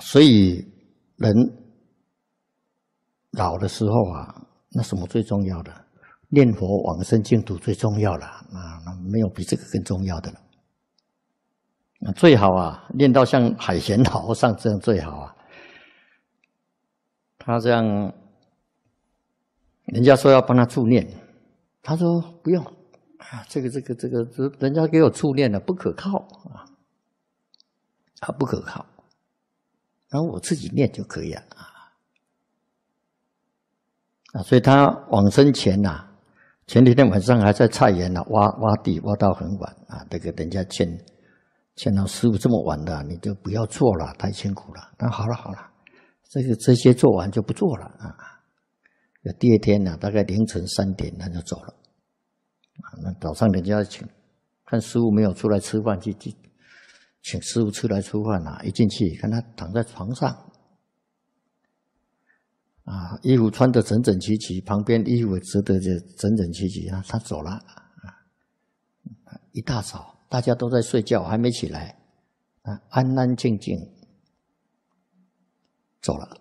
所以人老的时候啊，那什么最重要的？念佛往生净土最重要了啊，那没有比这个更重要的了。最好啊，念到像海贤和尚这样最好啊。他这样，人家说要帮他助念，他说不用啊，这个，人家给我助念了，不可靠啊，不可靠。然后我自己念就可以了啊，所以他往生前呐，前几天晚上还在菜园呢，挖地挖到很晚啊，这个人家劝到师父这么晚了，你就不要做了，太辛苦了。那好了，这些做完就不做了啊。第二天呢，大概凌晨3点他就走了啊。那早上人家看师父没有出来吃饭，去请师父出来吃饭啊。一进去看他躺在床上啊，衣服穿得整整齐齐，旁边衣服折得整整齐齐啊。他走了啊，一大早。大家都在睡觉，还没起来，安安静静走了。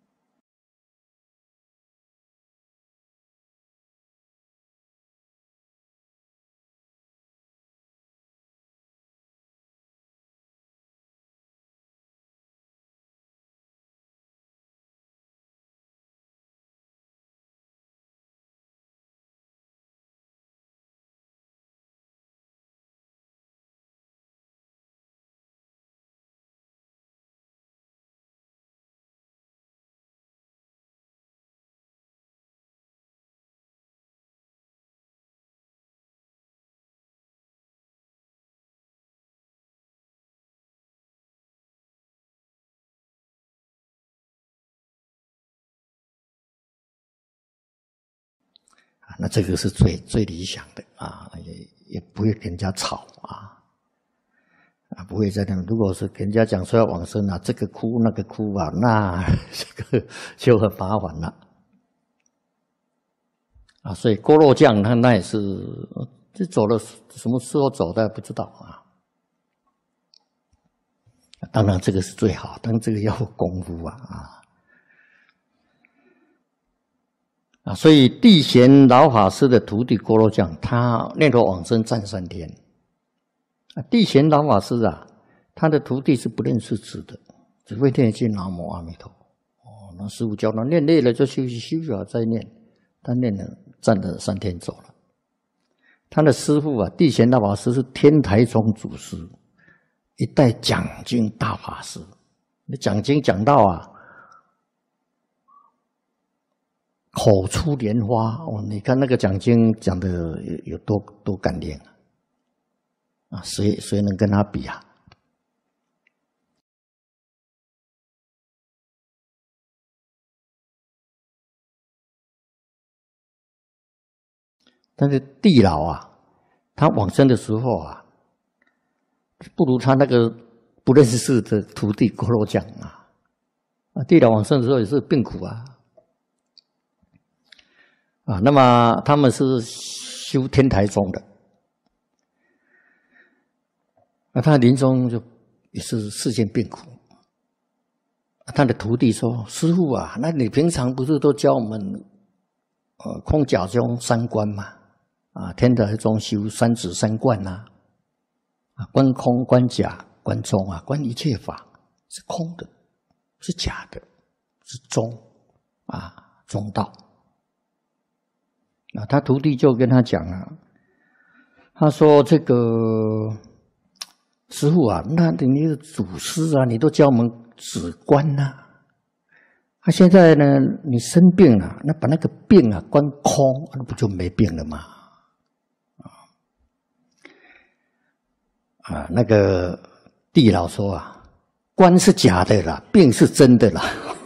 那这个是最理想的啊，也不会跟人家吵啊，不会在那。如果是跟人家讲说要往生啊，这个哭那个哭啊，那这个就很麻烦了啊。所以锅肉酱那也是，这走了什么时候走的不知道啊。当然这个是最好，但这个要功夫啊，所以地贤老法师的徒弟锅肉酱，他念佛往生站3天。地贤老法师啊，他的徒弟是不认识字的，只会念一句南无阿弥陀。那师父教他念累了就休息了再念，他念了站了3天走了。他的师父啊，地贤老法师是天台宗祖师，一代讲经大法师。讲经讲到啊，口出莲花你看那个讲经讲的有多感练啊！谁能跟他比啊？但是地老啊，他往生的时候啊，不如他那个不认识字的徒弟锅肉酱啊。地老往生的时候也是病苦啊。那么他们是修天台宗的，他临终就也是世间病苦。他的徒弟说：“师父啊，那你平常不是都教我们空假中3观嘛？天台宗修3止3观观空、观假、观中观一切法是空的，是假的，是中中道。”他徒弟就跟他讲他说：“这个师父啊，那你的祖师啊，你都教我们止观现在呢，你生病了，那把那个病观空，那不就没病了吗？”那个地老说观是假的啦，病是真的啦。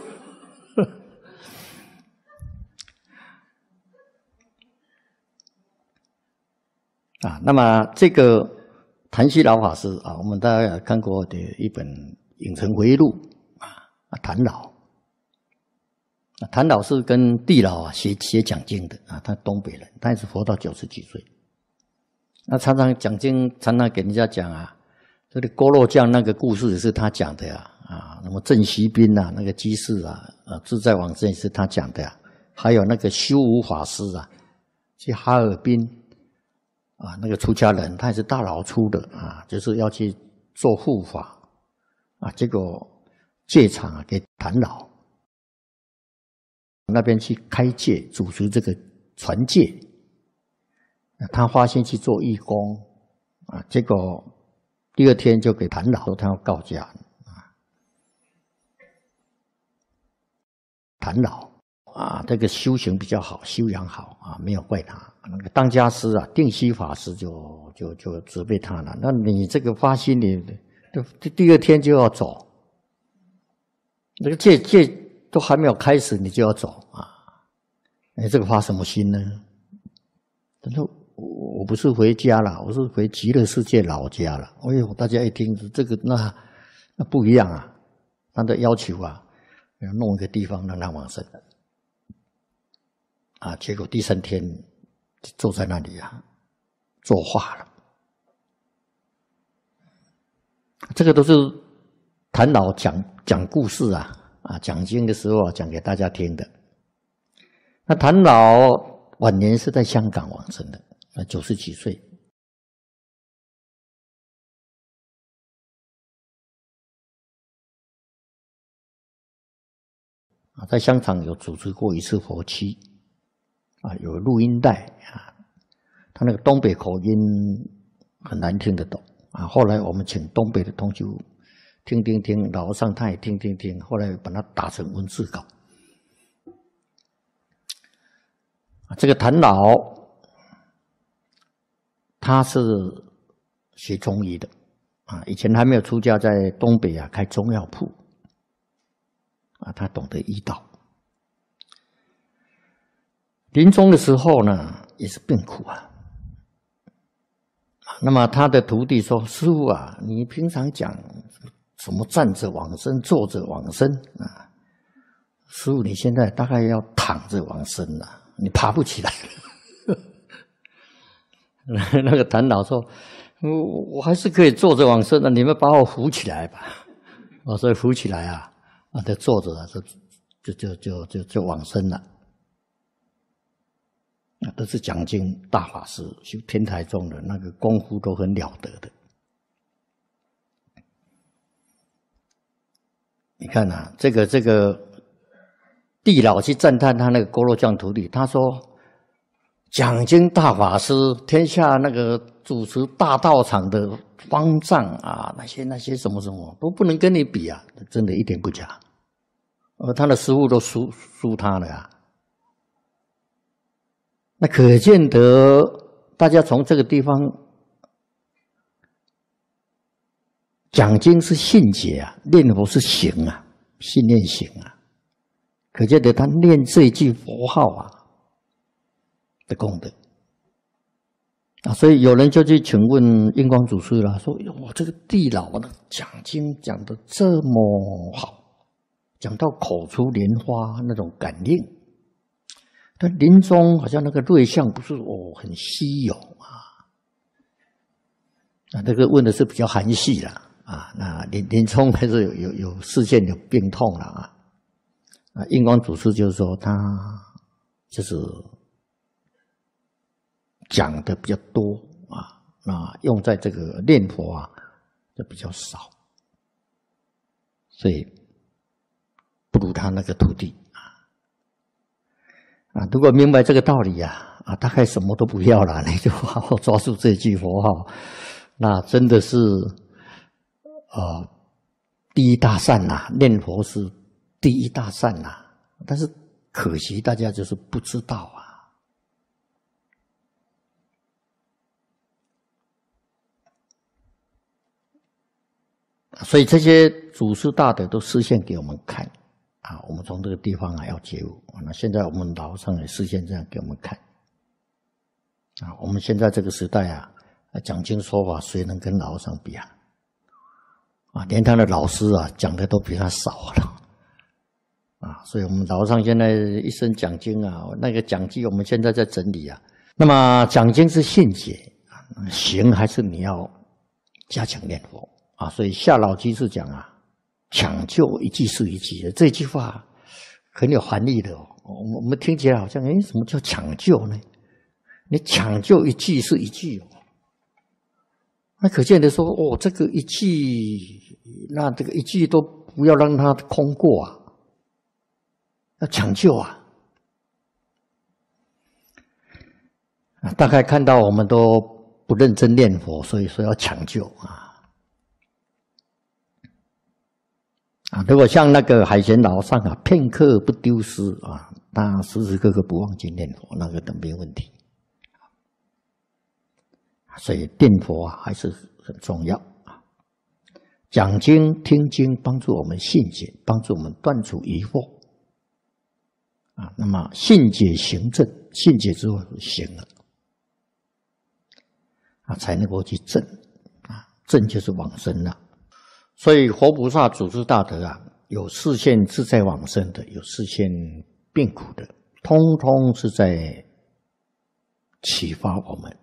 那么这个谭希老法师我们大家看过的一本《影城回忆录》谭老，谭老是跟地老学讲经的他东北人，他也是活到90几岁。常常讲经，常常给人家讲这个锅肉酱那个故事也是他讲的啊，那么郑习斌啊，那个居士啊，自在往生也是他讲的啊，还有那个修武法师啊，去哈尔滨啊，那个出家人他也是大老粗的啊，就是要去做护法啊，结果戒场啊给谭老那边去开戒，主持这个传戒，他发心去做义工啊，结果第二天就给谭老说他要告假啊，谭老啊，这个修行比较好，修养好啊，没有怪他。那个当家师啊，定西法师就责备他了。那你这个发心，你第二天就要走，那个戒都还没有开始，你就要走啊？哎，这个发什么心呢？他说我不是回家了，我是回极乐世界老家了。哎呦，大家一听这个那不一样啊，他的要求啊，要弄一个地方让他往生啊，结果第3天坐在那里啊，作画了。这个都是谭老讲故事啊，讲经的时候啊，讲给大家听的。那谭老晚年是在香港往生的，90几岁。在香港有组织过一次佛七啊，有录音带啊，他那个东北口音很难听得懂啊。后来我们请东北的同修听，老和尚他也听，后来把它打成文字稿。这个谭老他是学中医的啊，以前还没有出家，在东北啊开中药铺啊，他懂得医道。临终的时候呢，也是病苦啊。那么他的徒弟说：“师父啊，你平常讲什么站着往生、坐着往生啊？师父，你现在大概要躺着往生了。”你爬不起来了。那个谭老说：“我还是可以坐着往生的，你们把我扶起来吧。”所以扶起来啊，就坐着啊，就往生了。都是讲经大法师，修天台宗的那个功夫都很了得的。你看啊，这个地老去赞叹他那个锅罗匠徒弟，他说：“讲经大法师，天下那个主持大道场的方丈啊，那些什么都不能跟你比啊，真的一点不假。而他的师父都输他了啊。那可见得大家从这个地方讲经是信解啊，念佛是行啊，信念行啊。”可见得他念这一句佛号啊的功德啊，所以有人就去请问印光祖师了，说：“哇，这个地老的讲经讲得这么好，讲到口出莲花那种感应，但临终好像那个瑞相不是很稀有啊。”这个问的是比较含蓄啦啊，那临终还是有视线有病痛了啊。印光祖师就是说，他就是讲的比较多啊，那用在这个念佛啊就比较少，所以不如他那个徒弟啊。如果明白这个道理啊，大概什么都不要了，你就好好抓住这句佛号，那真的是第一大善呐，念佛是第一大善呐，但是可惜大家就是不知道啊。所以这些祖师大德都示现给我们看啊，我们从这个地方啊要觉悟。那现在我们老和尚也示现这样给我们看啊。我们现在这个时代啊，讲经说法，谁能跟老和尚比啊？连他的老师啊讲的都比他少了。所以我们老和尚现在一生讲经啊，那个讲记我们现在在整理啊。那么讲经是信解行还是你要加强念佛啊？所以夏老居士讲啊， 抢救一句是一句的，这句话很有含义的哦。我们听起来好像，什么叫抢救呢？你抢救一句是一句哦，那可见的说，这个一句，那这个一句都不要让它空过啊，要抢救啊。大概看到我们都不认真念佛，所以说要抢救啊。如果像那个海贤老上啊，片刻不丢失啊，他时时刻刻不忘记念佛，那个都没问题。所以念佛啊还是很重要啊。讲经听经帮助我们信解，帮助我们断除疑惑啊。那么信解行证，信解之后行了。才能够去证啊，证就是往生了。所以活菩萨主持大德啊，有示现自在往生的，有示现病苦的，通通是在启发我们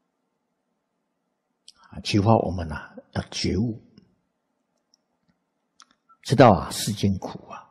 启发我们要觉悟，知道世间苦啊。